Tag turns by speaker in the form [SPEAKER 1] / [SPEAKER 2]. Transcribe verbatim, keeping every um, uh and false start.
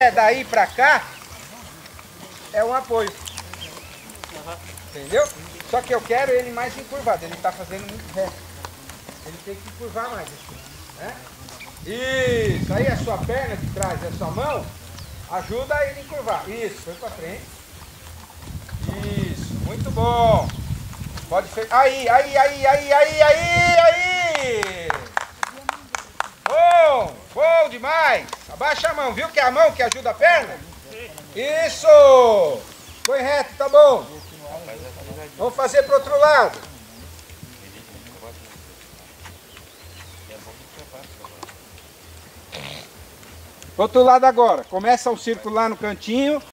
[SPEAKER 1] É daí pra cá, é um apoio. Entendeu? Só que eu quero ele mais encurvado. Ele tá fazendo muito reto. Ele tem que encurvar mais. Né? Isso. Aí a sua perna de trás e a sua mão ajuda ele a encurvar. Isso. Foi pra frente. Isso. Muito bom. Pode fechar. Aí, aí, aí, aí, aí, aí, aí. Bom. Bom demais. Abaixa a mão. Viu que é a mão que ajuda a perna? Isso. Põe reto, tá bom. Vamos fazer pro outro lado. Outro lado agora. Começa o círculo lá no cantinho.